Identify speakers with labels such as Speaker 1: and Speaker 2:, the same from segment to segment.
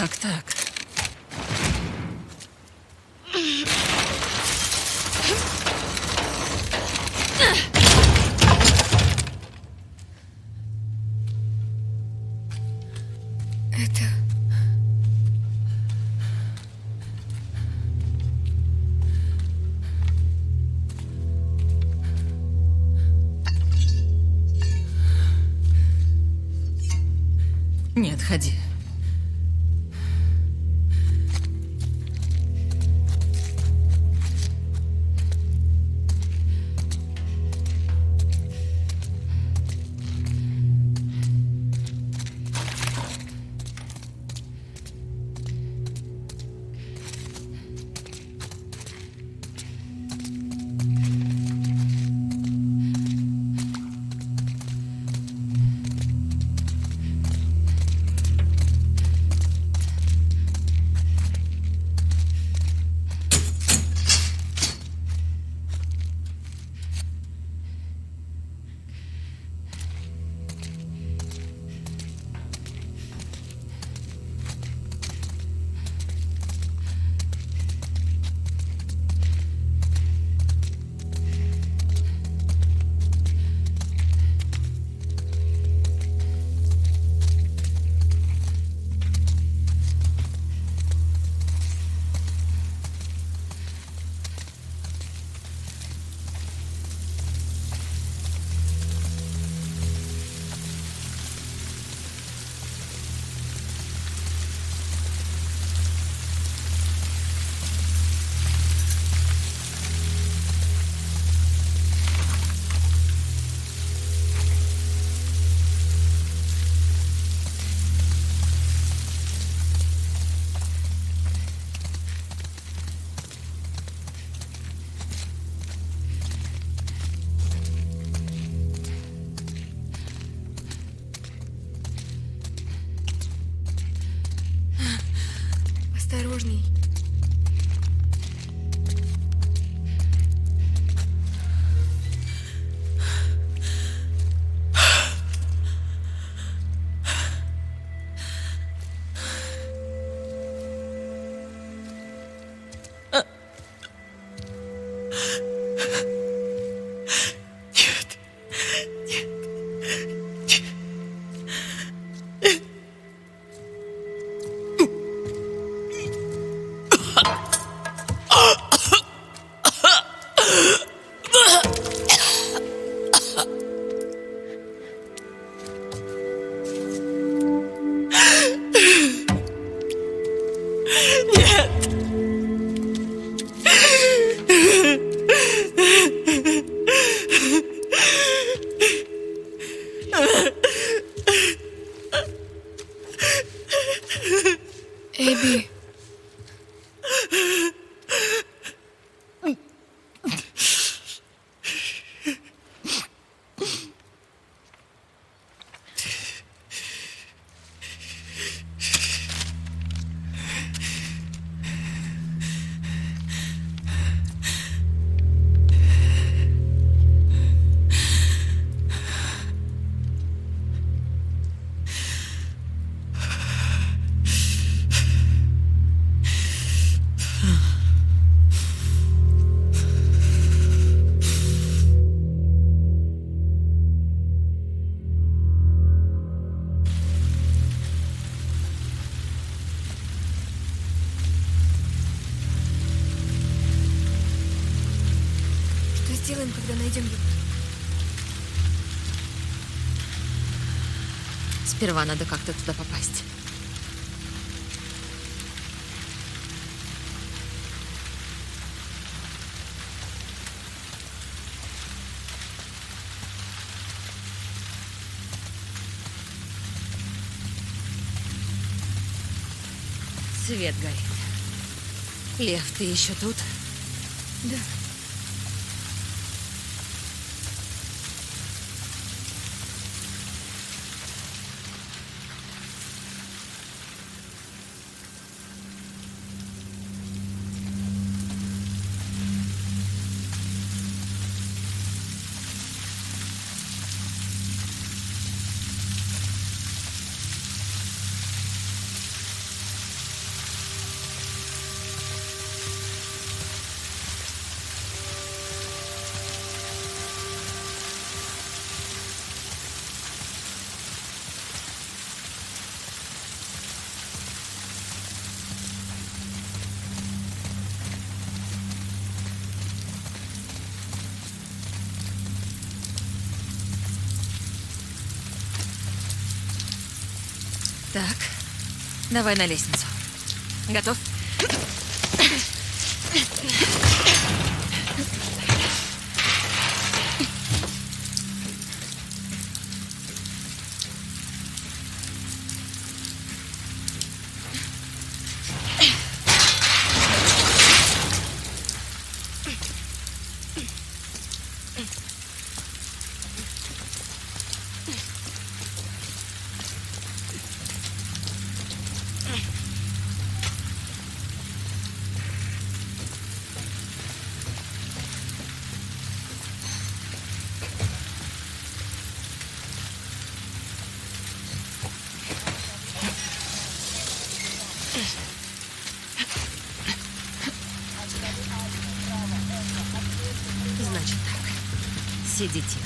Speaker 1: Так.
Speaker 2: Это...
Speaker 1: Нет, ходи.
Speaker 2: Осторожней. Эбби. Что сделаем, когда найдем его?
Speaker 1: Сперва надо как-то туда попасть. Свет горит. Лев, ты еще тут?
Speaker 2: Да.
Speaker 1: Так, давай на лестницу. Готов? Значит так. Сиди тихо.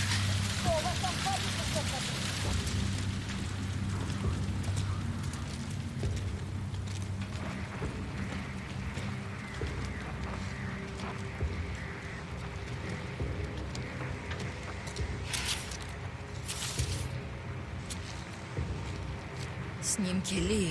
Speaker 1: Снимки Ли.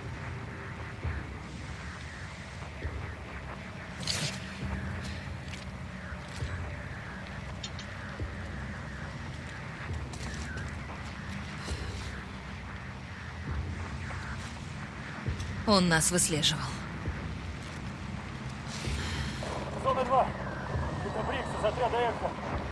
Speaker 1: Он нас выслеживал.
Speaker 3: Зона 2. Это Брикс из отряда Эхо.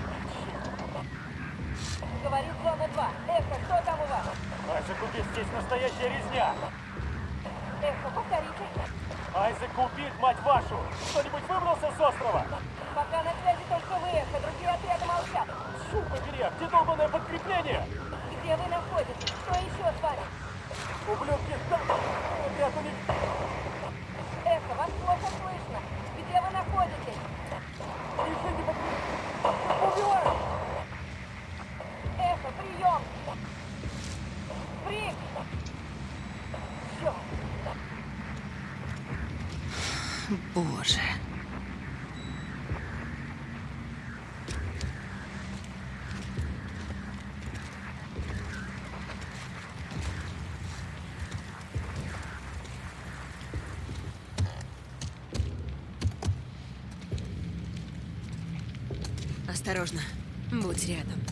Speaker 4: Говорит Зона 2. Эхо, что там у вас?
Speaker 3: Айзек убит, здесь настоящая резня.
Speaker 4: Эхо, повторите.
Speaker 3: Айзек убит, мать вашу! Кто-нибудь выбрался с острова?
Speaker 4: Пока на связи только вы, Эхо. Другие отряды молчат.
Speaker 3: Черт побери, а где долбанное подкрепление?
Speaker 4: Где вы находитесь? Что еще с вами?
Speaker 3: Ублюдки, там! Отряд у них...
Speaker 4: Эхо, вас плохо слышно. Где вы находитесь?
Speaker 3: Решите подкрепление! Убивают!
Speaker 4: Эхо, прием! Брик! Черт!
Speaker 1: Боже. Осторожно. Будь рядом.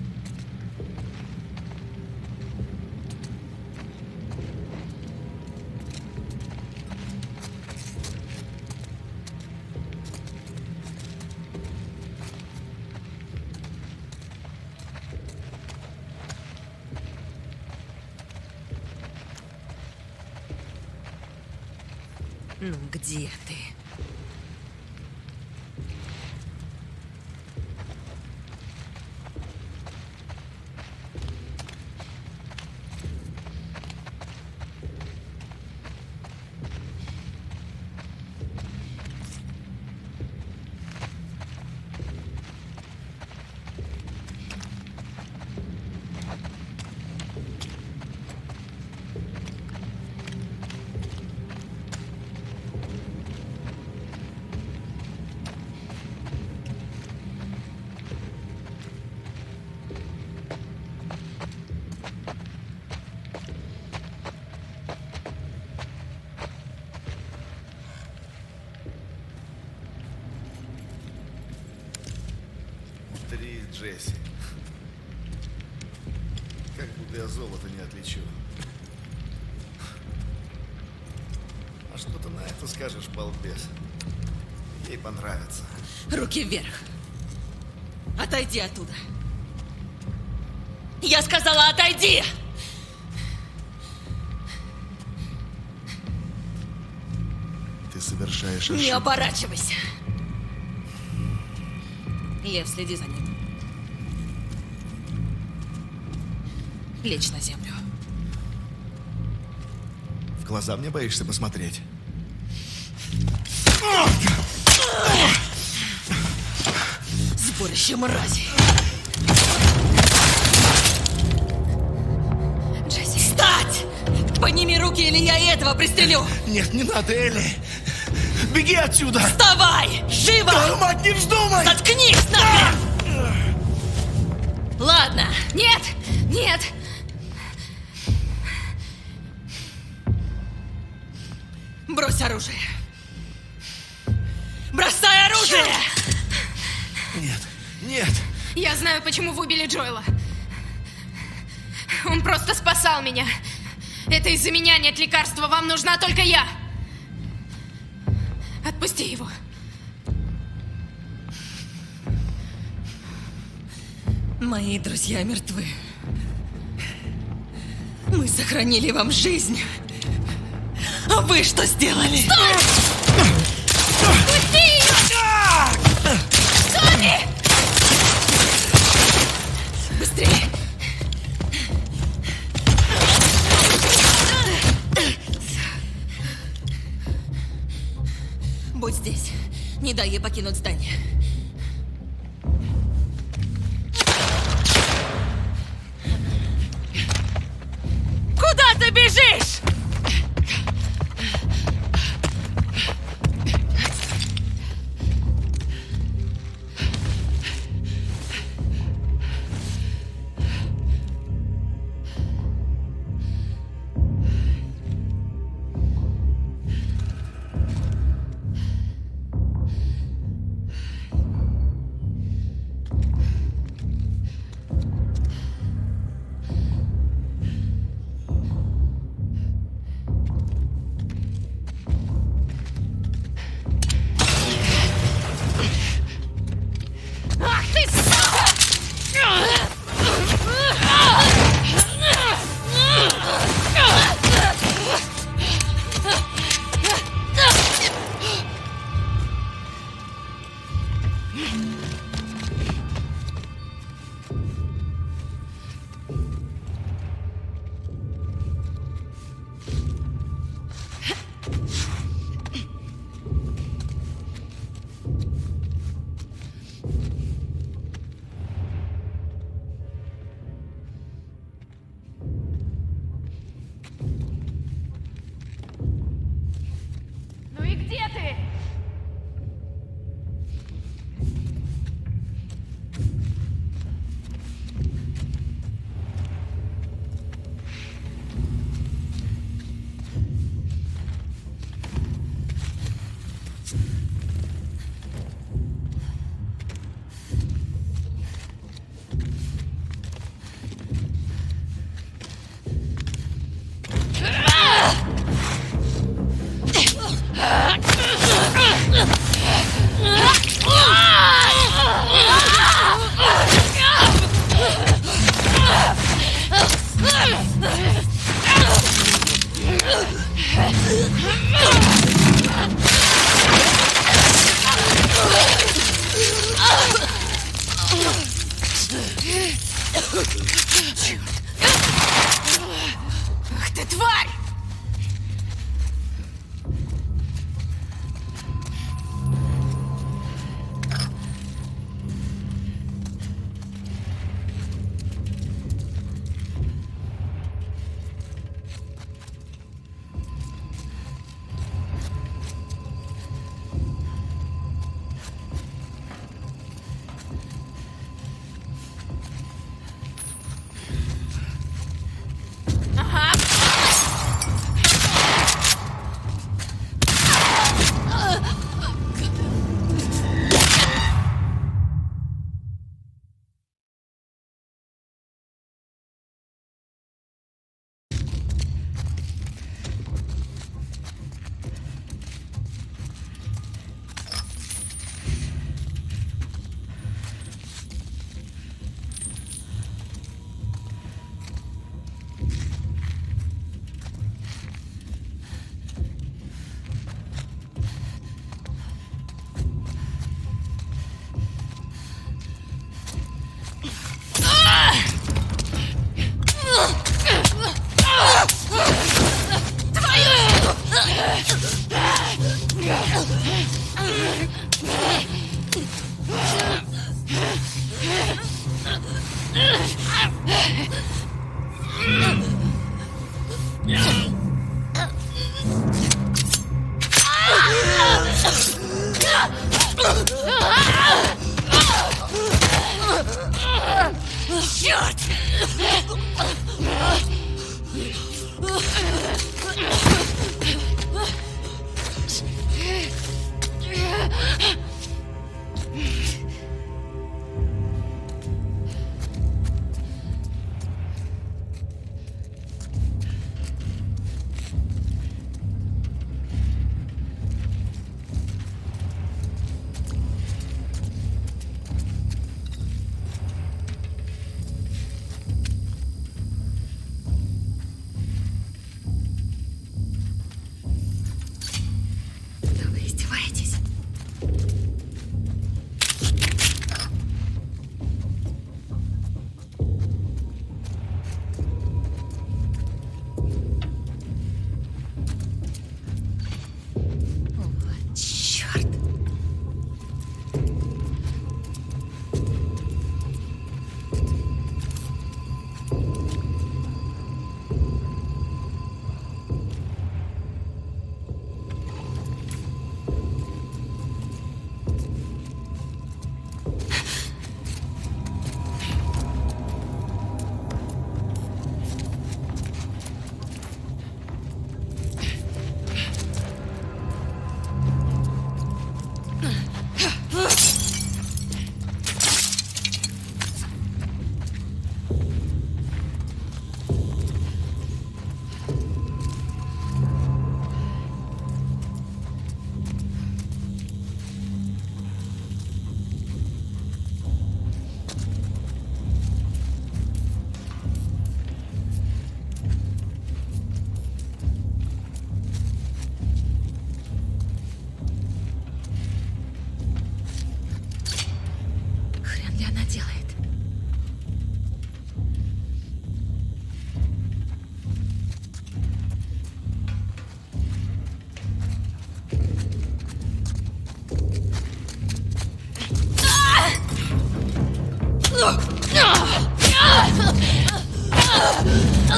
Speaker 1: Ну, где ты?
Speaker 5: Джесси. Как будто я золото не отличу. А что ты на это скажешь, балбес? Ей понравится.
Speaker 1: Руки вверх. Отойди оттуда. Я сказала, отойди!
Speaker 5: Ты совершаешь ошибку.
Speaker 1: Не оборачивайся. Лев, следи за ним. Лечь на землю.
Speaker 5: В глаза мне боишься посмотреть?
Speaker 1: Сборище мрази.
Speaker 2: Джесси.
Speaker 1: Встать! Подними руки, или я и этого пристрелю!
Speaker 5: Нет, не надо, Элли! Беги отсюда!
Speaker 1: Вставай! Живо!
Speaker 5: Твою мать, не вздумай!
Speaker 1: Заткнись нахрен! Ладно.
Speaker 2: Нет! Нет!
Speaker 1: оружие! Бросай оружие!
Speaker 5: Нет, нет!
Speaker 2: Я знаю, почему вы убили Джоэла. Он просто спасал меня. Это из-за меня нет лекарства. Вам нужна только я. Отпусти его.
Speaker 1: Мои друзья мертвы. Мы сохранили вам жизнь. А вы что сделали?
Speaker 2: Стой! Отпусти ее! Тони!
Speaker 1: Быстрее! Будь здесь. Не дай ей покинуть здание. Куда ты бежишь?
Speaker 2: Ах ты, сука! Ну и где ты? Ах ты, тварь!
Speaker 1: Черт!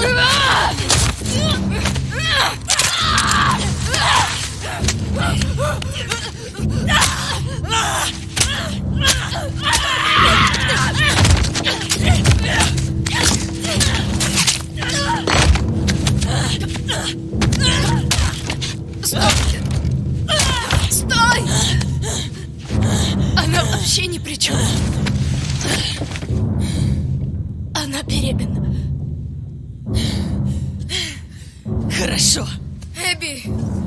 Speaker 2: Стой! Она вообще ни при чем. Она беременна.
Speaker 1: Хорошо.
Speaker 2: Эбби!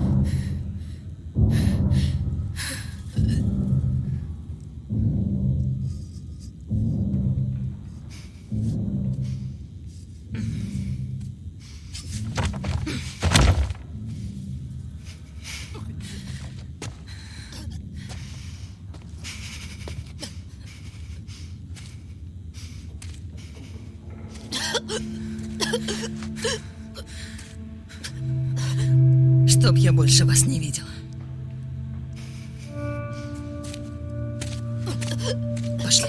Speaker 1: Чтоб я больше вас не видел. Пошли.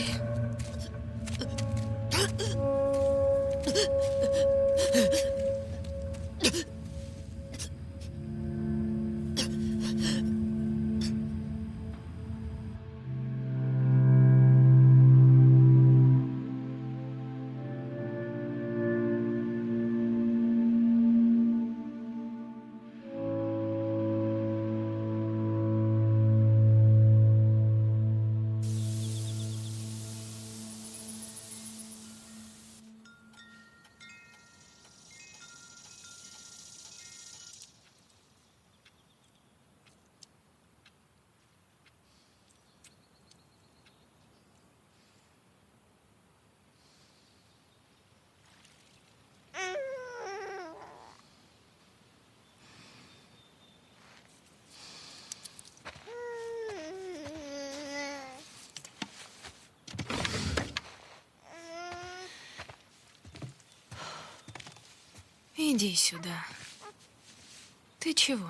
Speaker 2: Иди сюда. Ты чего?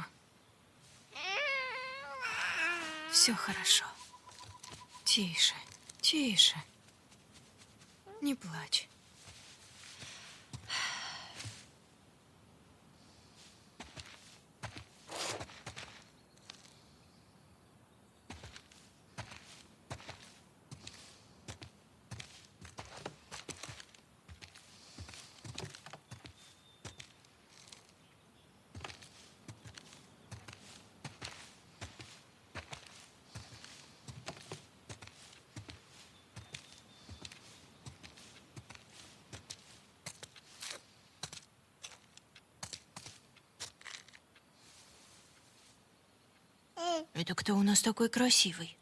Speaker 2: Все хорошо. Тише, тише. Не плачь. Это кто у нас такой красивый?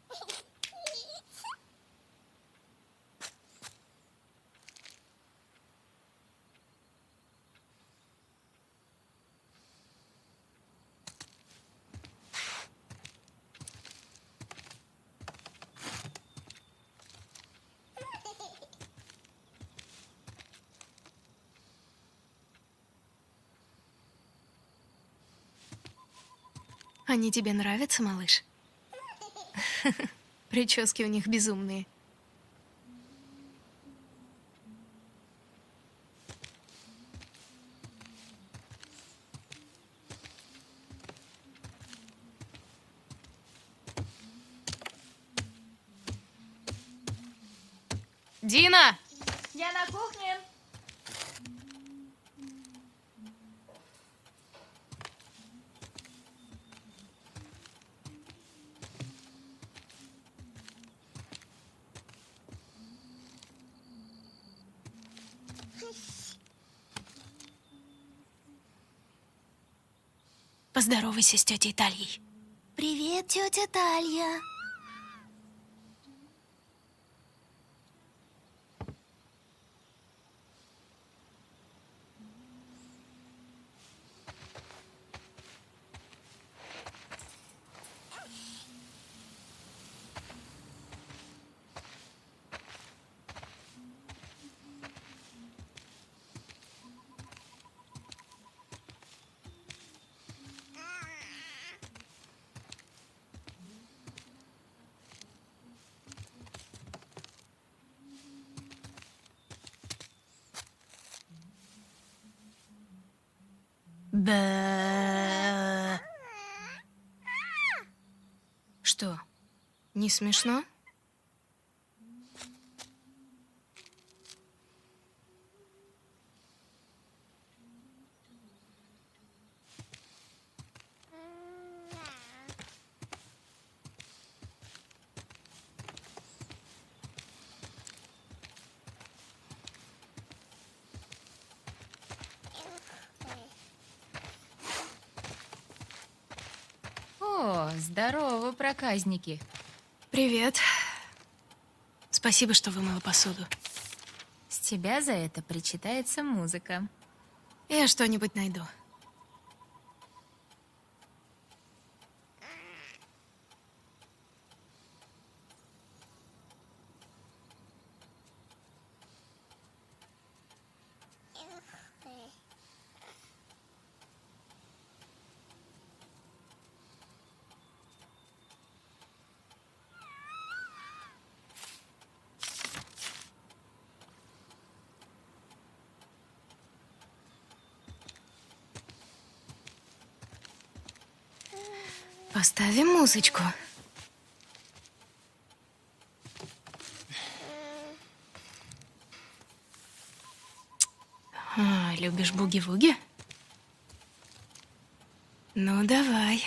Speaker 2: Они тебе нравятся, малыш? Прически у них безумные. Дина!
Speaker 4: Я на кухне.
Speaker 2: Поздоровайся с тетей Тальей.
Speaker 6: Привет, тетя Талья.
Speaker 2: Бэ. Что, не смешно?
Speaker 7: О, здорово, проказники.
Speaker 2: Привет. Спасибо, что вымыла посуду.
Speaker 7: С тебя за это причитается музыка.
Speaker 2: Я что-нибудь найду. Поставим музычку. Любишь буги-вуги? Ну, давай.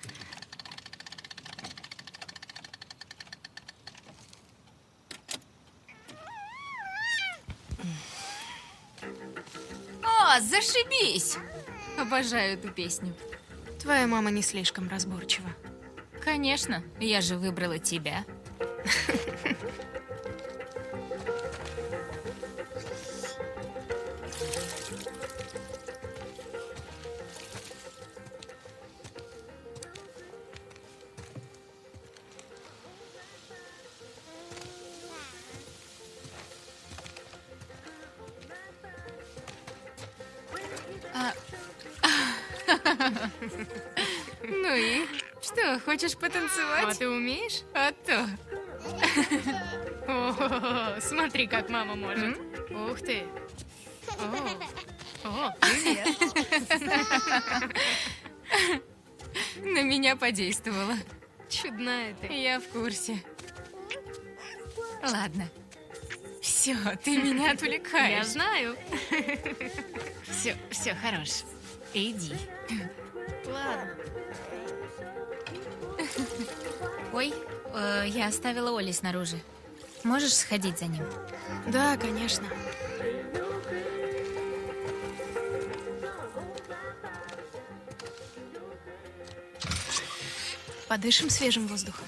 Speaker 7: О, зашибись! Обожаю эту песню.
Speaker 2: Твоя мама не слишком разборчива.
Speaker 7: Конечно, я же выбрала тебя. Ну и? Что, хочешь потанцевать?
Speaker 2: А ты умеешь?
Speaker 7: А то.
Speaker 2: О, смотри, как мама может. Ух ты. О, привет.
Speaker 7: На меня подействовало.
Speaker 2: Чудная ты.
Speaker 7: Я в курсе. Ладно. Все, ты меня отвлекаешь.
Speaker 2: Я знаю.
Speaker 7: Все, хорош. Иди.
Speaker 2: Ладно.
Speaker 7: Ой, я оставила Оли снаружи. Можешь сходить за ним?
Speaker 2: Да, конечно. Подышим свежим воздухом.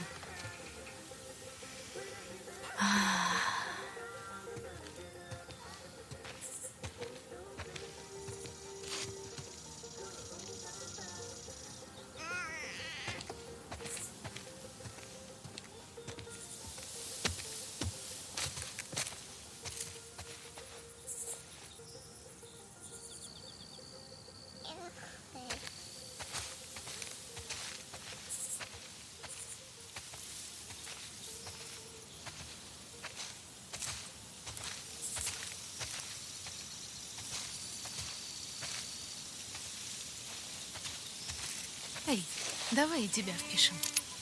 Speaker 2: Эй, давай и тебя впишем.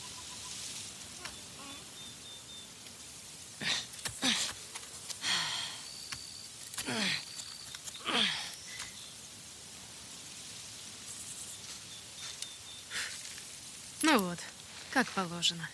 Speaker 2: Ну вот, как положено.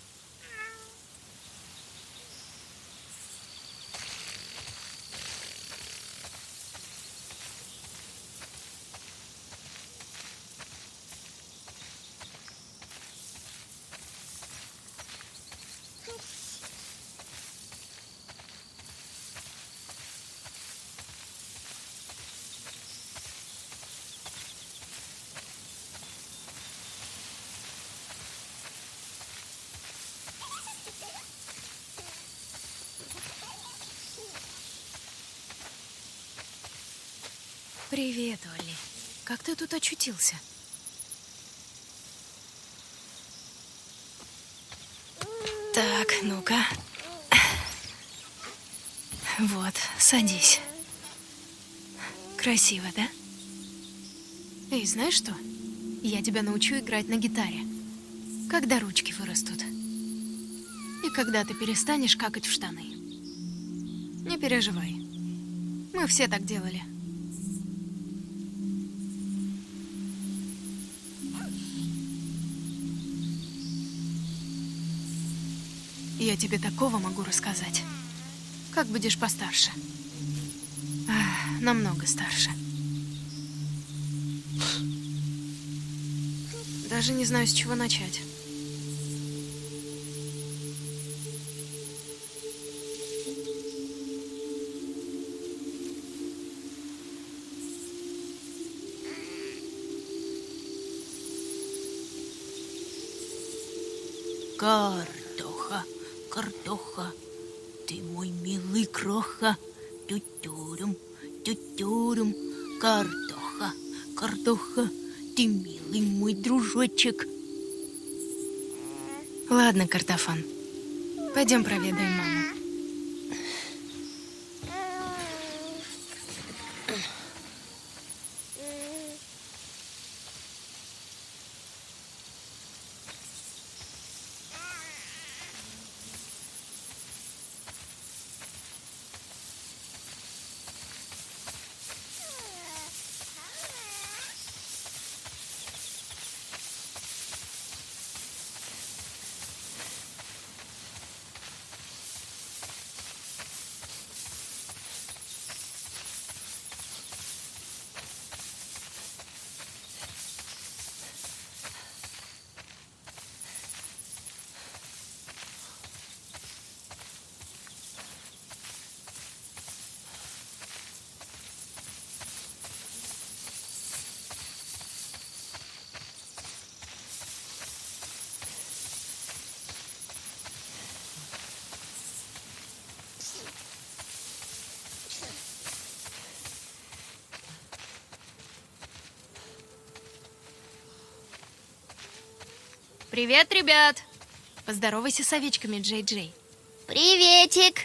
Speaker 2: Привет, Олли. Как ты тут очутился? Так, ну-ка. Вот, садись. Красиво, да? Эй, знаешь что? Я тебя научу играть на гитаре. Когда ручки вырастут. И когда ты перестанешь какать в штаны. Не переживай. Мы все так делали. Я тебе такого могу рассказать. Как будешь постарше. Намного старше. Даже не знаю, с чего начать.
Speaker 6: Картоха, картоха, ты мой милый кроха. Тютюрум, тютюрум, картоха, картоха, ты милый мой дружочек.
Speaker 2: Ладно, картофан. Пойдем проведаем маму. Привет, ребят! Поздоровайся с овечками, Джей-Джей.
Speaker 6: Приветик.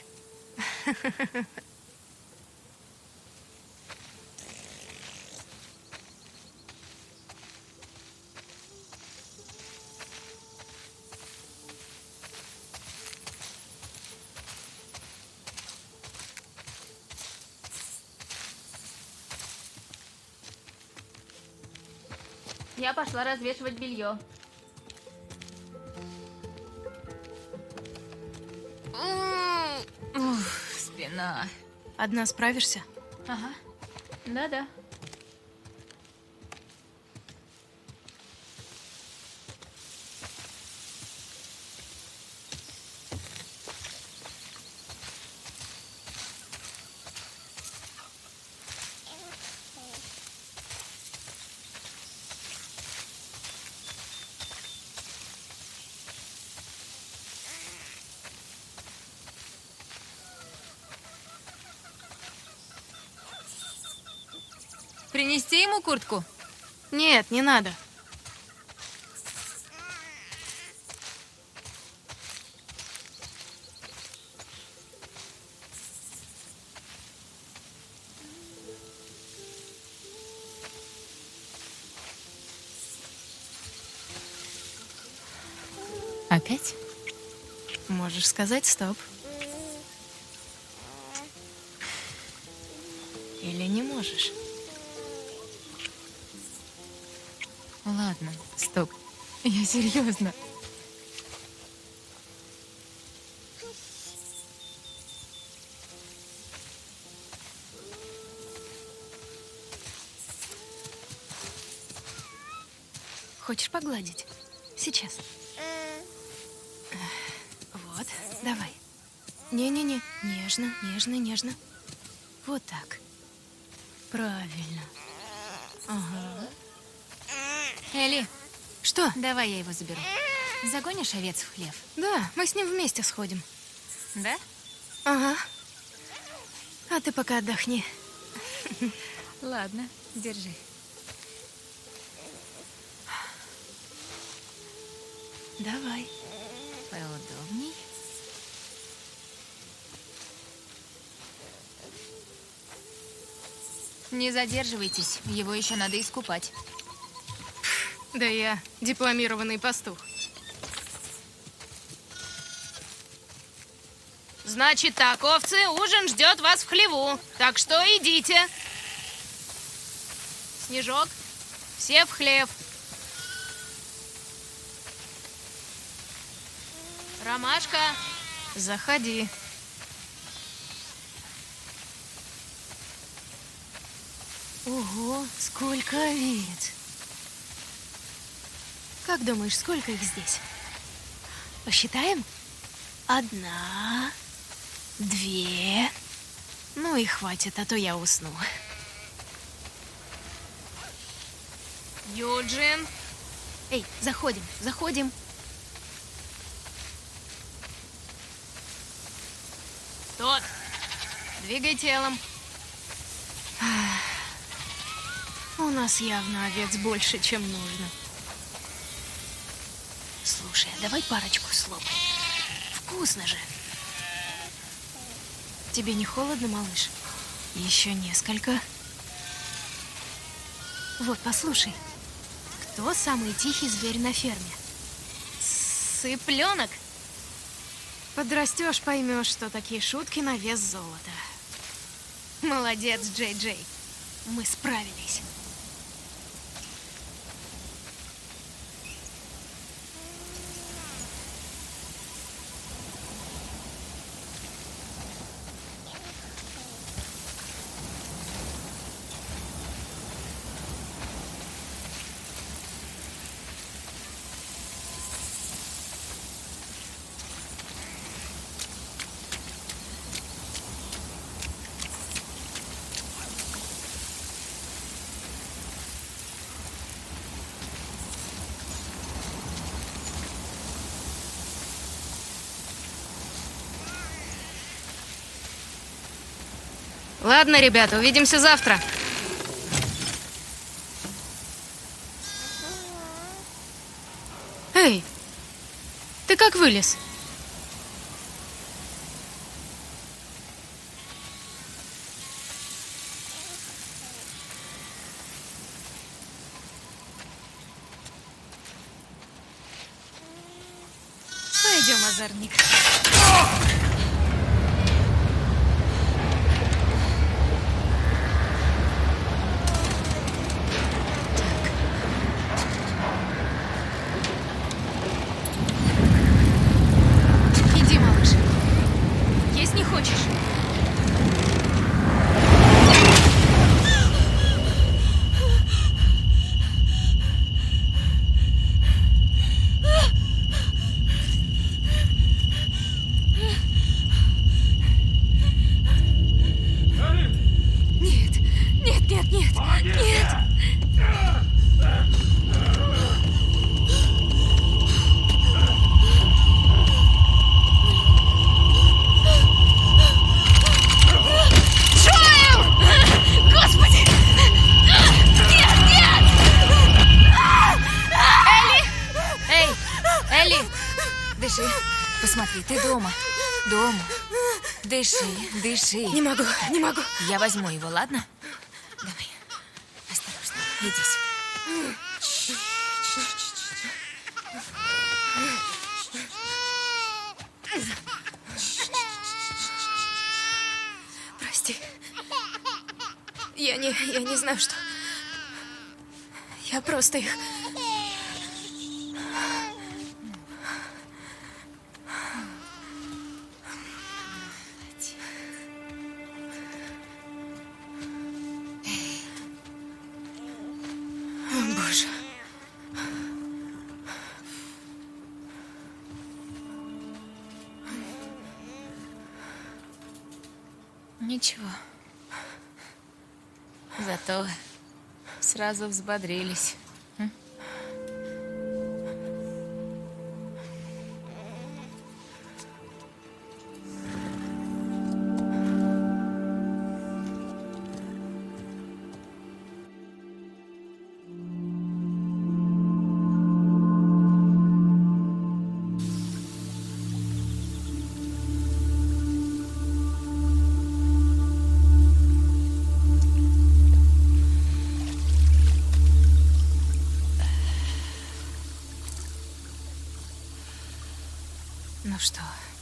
Speaker 7: Я пошла развешивать белье. Спина.
Speaker 2: Одна справишься?
Speaker 7: Ага. Да-да. Принести ему куртку?
Speaker 2: Нет, не надо.
Speaker 7: Опять?
Speaker 2: Можешь сказать стоп. Или не можешь?
Speaker 7: Ладно, стоп. Я серьезно.
Speaker 2: Хочешь погладить? Сейчас. Вот, давай. Не-не-не, нежно, нежно, нежно. Вот так. Правильно. Ага.
Speaker 7: Элли,
Speaker 2: Что?
Speaker 7: давай я его заберу. Загонишь овец в хлев?
Speaker 2: Да, мы с ним вместе сходим.
Speaker 7: Да?
Speaker 2: Ага. А ты пока отдохни.
Speaker 7: Ладно, держи.
Speaker 2: Давай.
Speaker 7: Поудобней. Не задерживайтесь, его еще надо искупать.
Speaker 2: Да я дипломированный пастух. Значит так, овцы, ужин ждет вас в хлеву. Так что идите. Снежок, все в хлев. Ромашка, заходи. Ого, сколько овец. Как думаешь, сколько их здесь? Посчитаем? 1, 2. Ну и хватит, а то я усну. Юджин. Эй, заходим, заходим. Тот. Двигай телом. У нас явно овец больше, чем нужно. Слушай, а давай парочку слопаем. Вкусно же. Тебе не холодно, малыш? Еще несколько. Вот, послушай. Кто самый тихий зверь на ферме? Цыпленок. Подрастешь, поймешь, что такие шутки на вес золота. Молодец, Джей-Джей. Мы справились. Ладно, ребята, увидимся завтра. Эй, ты как вылез? Пойдем, озорник.
Speaker 7: Дыши. Посмотри, ты дома. Дома. Дыши, дыши.
Speaker 2: Не могу, не могу.
Speaker 7: Я возьму его, ладно? Давай. Осторожно. Иди сюда.
Speaker 2: Прости. Я не знаю, что... Я просто их... Боже.
Speaker 7: Ничего. Зато сразу взбодрились.
Speaker 2: Ну что?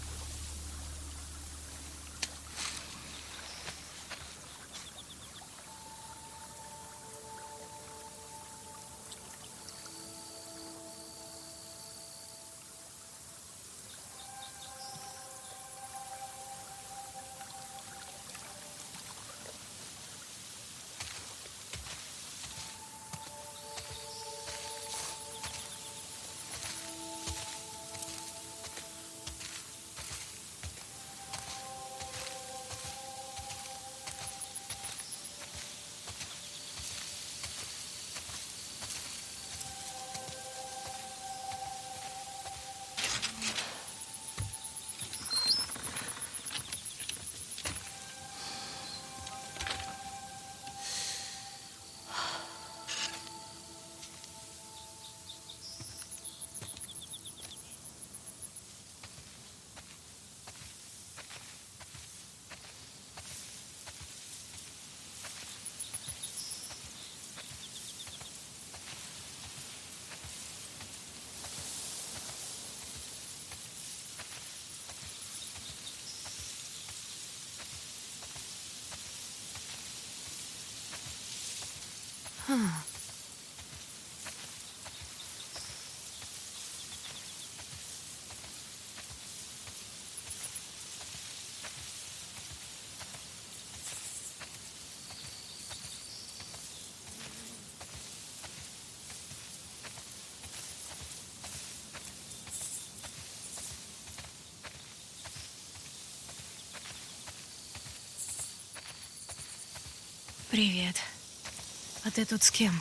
Speaker 2: Привет. А ты тут с кем?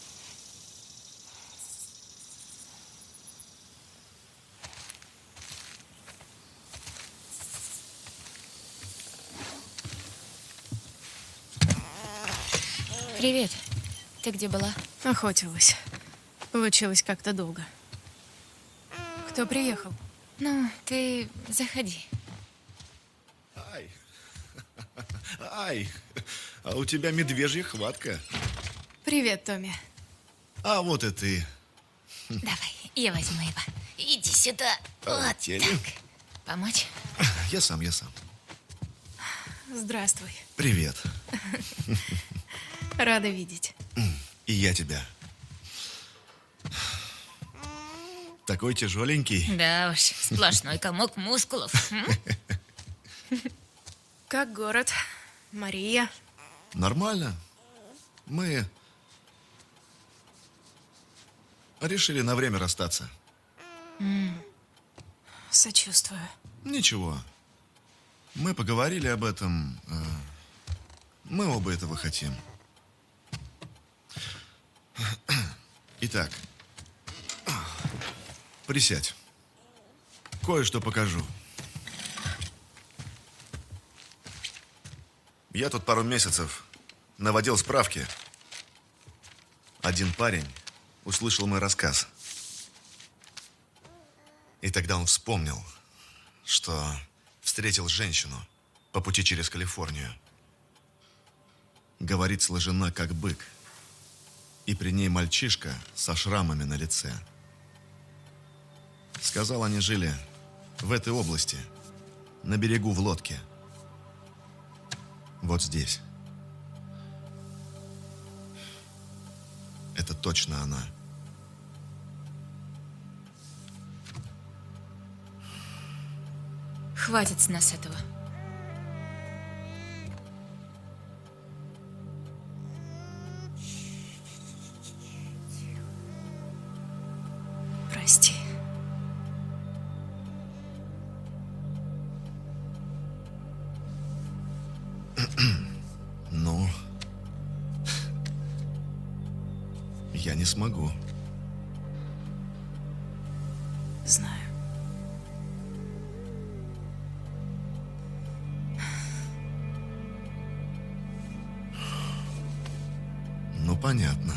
Speaker 7: Привет. Ты где была?
Speaker 2: Охотилась. Получилось как-то долго. Кто приехал?
Speaker 7: Ну, ты заходи.
Speaker 5: Ай. Ай. А у тебя медвежья хватка.
Speaker 2: Привет, Томми.
Speaker 5: А вот и ты.
Speaker 7: Давай, я возьму его. Иди сюда. Вот
Speaker 5: Полетели.
Speaker 7: так. Помочь?
Speaker 5: Я сам.
Speaker 2: Здравствуй.
Speaker 5: Привет.
Speaker 2: Рада видеть.
Speaker 5: И я тебя. Такой тяжеленький.
Speaker 7: Да уж, сплошной комок мускулов.
Speaker 2: Как город? Мария?
Speaker 5: Нормально. Мы решили на время расстаться.
Speaker 2: Сочувствую.
Speaker 5: Ничего. Мы поговорили об этом. Мы оба этого хотим. Итак, присядь. Кое-что покажу. Я тут пару месяцев наводил справки. Один парень услышал мой рассказ. И тогда он вспомнил, что встретил женщину по пути через Калифорнию. Говорит, сложена как бык. И при ней мальчишка со шрамами на лице. Сказал, они жили в этой области, на берегу в лодке. Вот здесь. Это точно она.
Speaker 7: Хватит с нас этого.
Speaker 2: Прости.
Speaker 5: Ну, я не смогу.
Speaker 2: Знаю.
Speaker 5: Ну, понятно.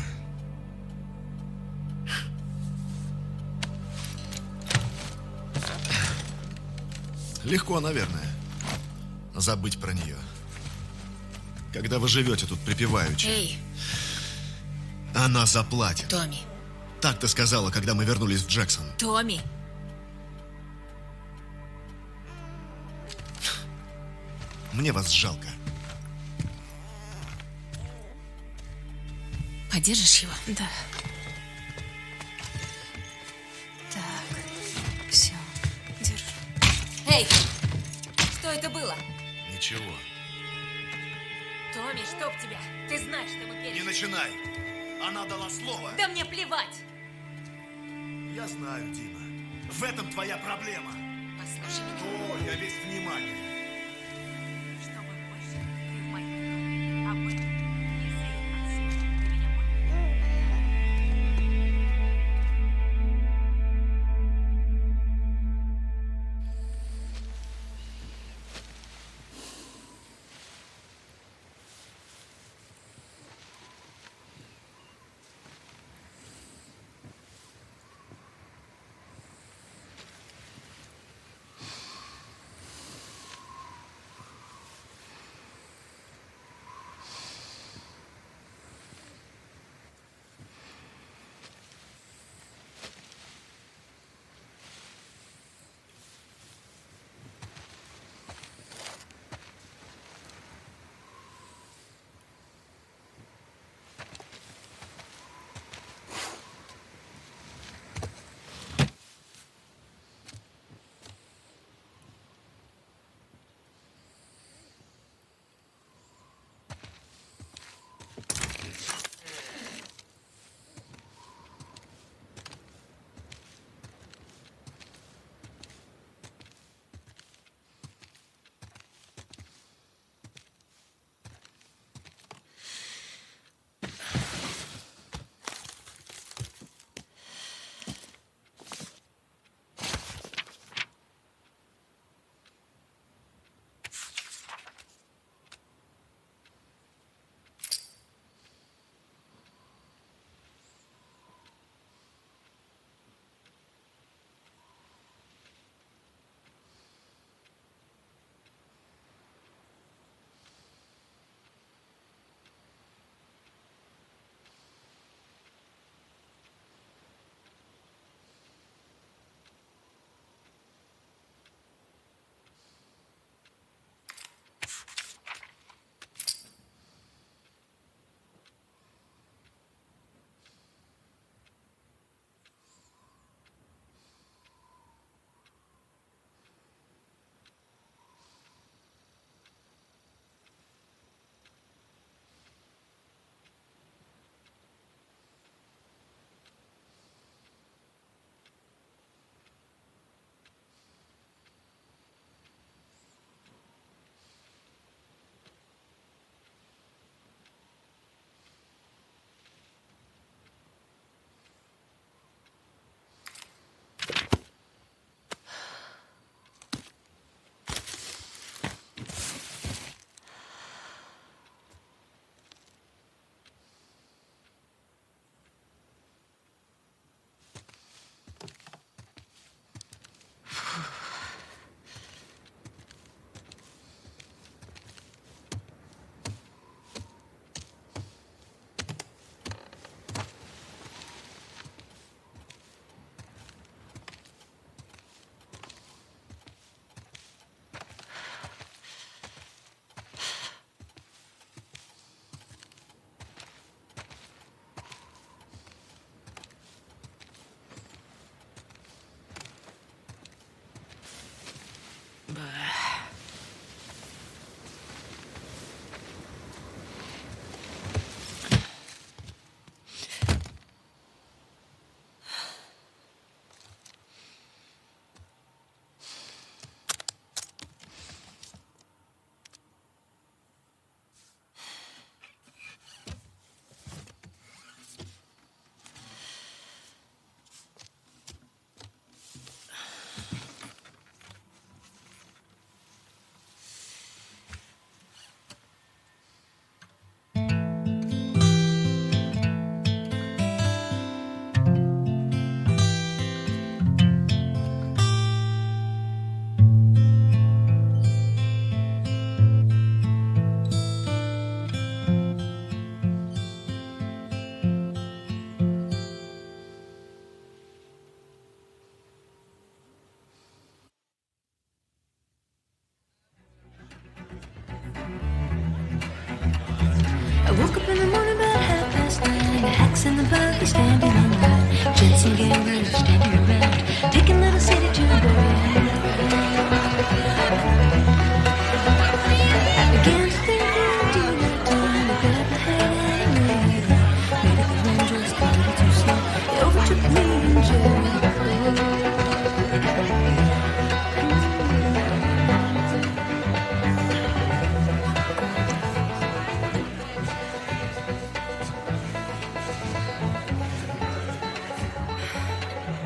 Speaker 5: Легко, наверное, забыть про нее. Когда вы живете тут припеваючи.
Speaker 7: Эй,
Speaker 5: Она заплатит.
Speaker 7: Томми,
Speaker 5: Так ты сказала, когда мы вернулись в Джексон.
Speaker 7: Томми.
Speaker 5: Мне вас жалко.
Speaker 7: Подержишь его?
Speaker 2: Да. Так, все, держу.
Speaker 1: Эй, что это было?
Speaker 5: Ничего.
Speaker 1: Томми, чтоб тебя. Ты знаешь, что мы
Speaker 5: Не
Speaker 1: пережили.
Speaker 5: начинай. Она дала слово.
Speaker 1: Да мне плевать.
Speaker 5: Я знаю, Дима. В этом твоя проблема.
Speaker 1: Послушай меня.
Speaker 5: О, я весь внимание.
Speaker 1: Чтобы больше ты в моем доме об этом не заикался. Ты меня понял?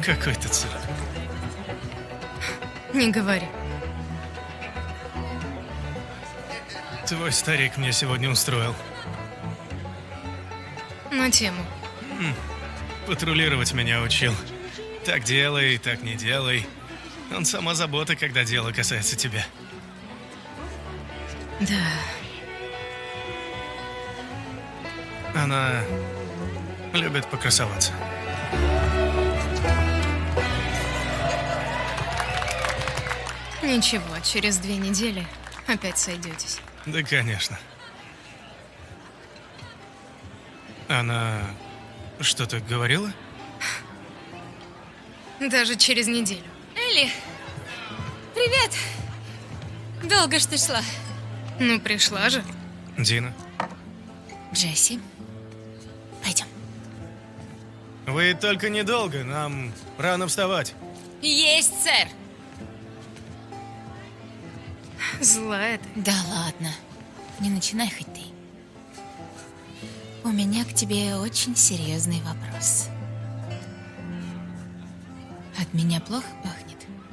Speaker 8: Какой-то цирк.
Speaker 2: Не говори.
Speaker 8: Твой старик мне сегодня устроил.
Speaker 2: На тему.
Speaker 8: Патрулировать меня учил. Так делай, так не делай. Он сама забота, когда дело касается тебя.
Speaker 2: Да.
Speaker 8: Она любит покрасоваться.
Speaker 2: Ничего, через 2 недели опять сойдетесь.
Speaker 8: Да, конечно. Она что-то говорила?
Speaker 2: Даже через неделю.
Speaker 7: Элли, привет! Долго ж ты шла.
Speaker 2: Ну, пришла же.
Speaker 8: Дина,
Speaker 7: Джесси, пойдем.
Speaker 8: вы только недолго, нам рано вставать.
Speaker 7: Есть, сэр!
Speaker 2: Злая ты.
Speaker 7: Да ладно, не начинай хоть ты. У меня к тебе очень серьезный вопрос. От меня плохо пахнет?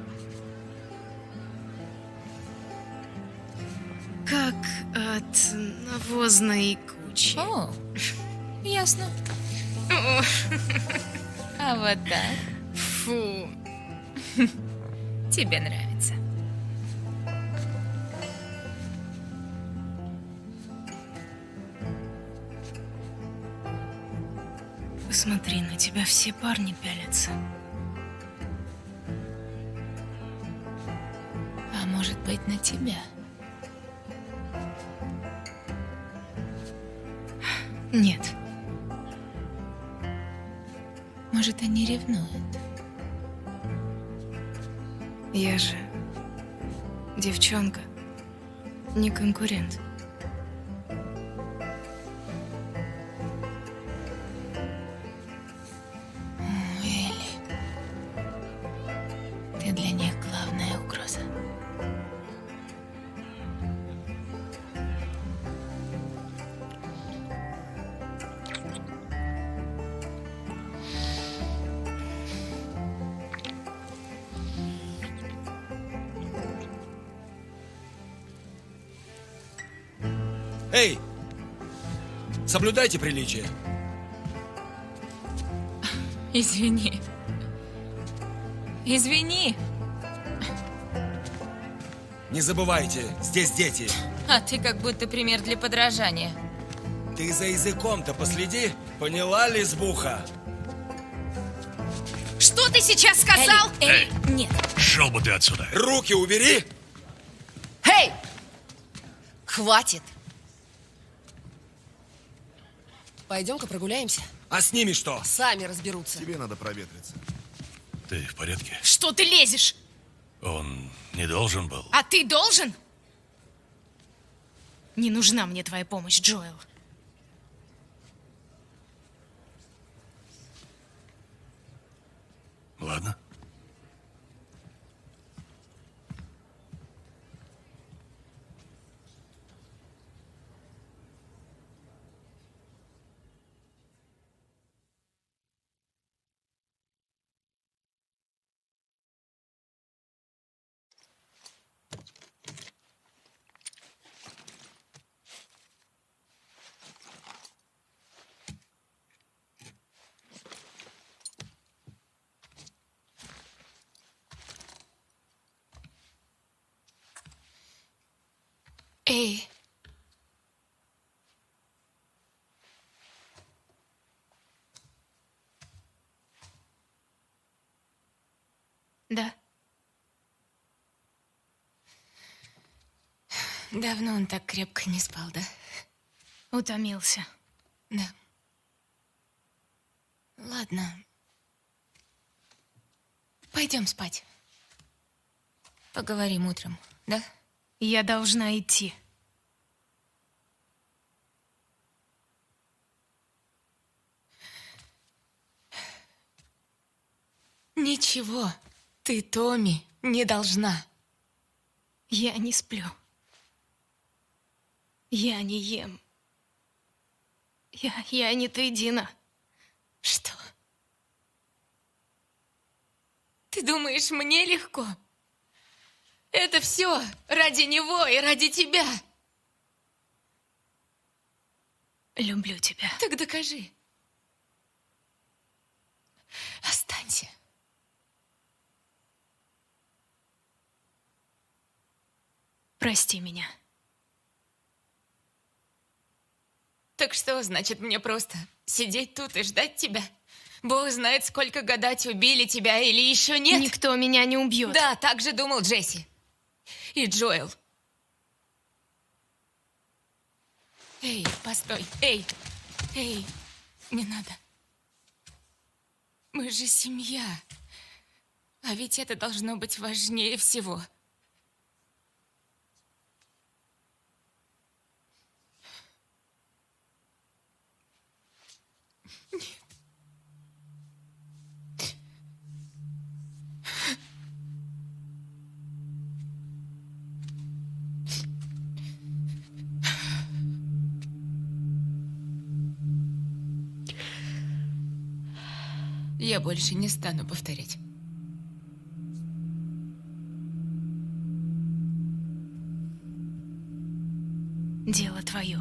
Speaker 2: Как от навозной кучи.
Speaker 7: О, ясно.
Speaker 2: О,
Speaker 7: А вот так
Speaker 2: фу.
Speaker 7: тебе нравится.
Speaker 2: Посмотри, на тебя все парни пялятся.
Speaker 7: А может быть, на тебя?
Speaker 2: Нет.
Speaker 7: Может, они ревнуют?
Speaker 2: Я же девчонка, не конкурент.
Speaker 7: Элли, ты для них главная угроза.
Speaker 9: Эй! Соблюдайте приличие.
Speaker 7: Извини. Извини.
Speaker 9: Не забывайте, здесь дети.
Speaker 7: А ты как будто пример для подражания.
Speaker 9: Ты за языком-то последи, поняла, лесбуха?
Speaker 2: Что ты сейчас сказал?
Speaker 7: Элли, нет.
Speaker 5: Шел бы ты отсюда.
Speaker 9: Руки убери!
Speaker 4: Эй! Хватит! Пойдем-ка прогуляемся.
Speaker 9: А с ними что?
Speaker 4: Сами разберутся.
Speaker 5: Тебе надо проветриться.
Speaker 10: Ты в порядке?
Speaker 2: Что ты лезешь?
Speaker 10: Он не должен был.
Speaker 2: А ты должен? Не нужна мне твоя помощь, Джоэл.
Speaker 10: Ладно.
Speaker 2: Эй. Да.
Speaker 7: Давно он так крепко не спал, да?
Speaker 2: Утомился.
Speaker 7: Да. Ладно. Пойдем спать. Поговорим утром, да?
Speaker 2: Я должна идти.
Speaker 7: Ничего, ты, Томми, не должна.
Speaker 2: Я не сплю. Я не ем. Я не ты, Дина.
Speaker 7: Что? Ты думаешь, мне легко? Это все ради него и ради тебя.
Speaker 2: Люблю тебя.
Speaker 7: Так докажи. Останься.
Speaker 2: Прости меня.
Speaker 7: Так что, значит, мне просто сидеть тут и ждать тебя? Бог знает, сколько гадать, убили тебя или еще нет.
Speaker 2: Никто меня не убьет.
Speaker 7: Да, так же думал Джесси. И Джоэл. Эй, постой. Эй, не надо. Мы же семья. А ведь это должно быть важнее всего. Я больше не стану повторять.
Speaker 2: Дело твое.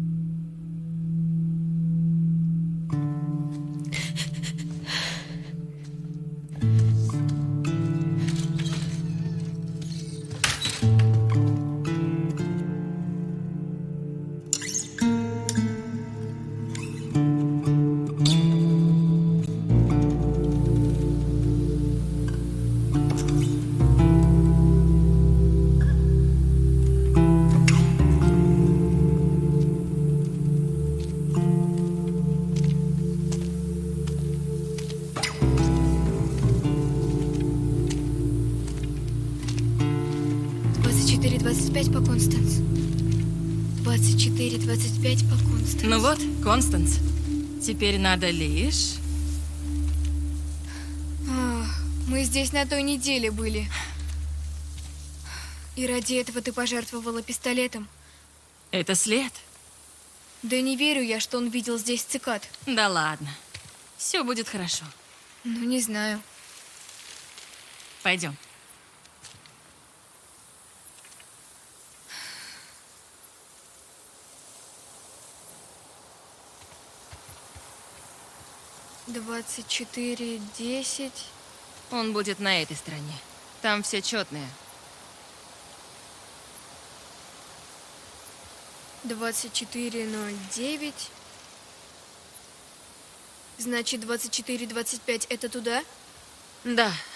Speaker 2: По Констанс. 24-25 по Констанс.
Speaker 11: Ну вот, Констанс. Теперь надо лишь...
Speaker 2: Мы здесь на той неделе были. И ради этого ты пожертвовала пистолетом.
Speaker 11: Это след?
Speaker 2: Да не верю я, что он видел здесь цикад.
Speaker 11: Да ладно. Все будет хорошо.
Speaker 2: Ну, не знаю.
Speaker 11: Пойдем.
Speaker 2: Двадцать 24-10.
Speaker 11: Он будет на этой стороне. Там все четные.
Speaker 2: 24-09. Значит, 24-25 это туда?
Speaker 11: Да.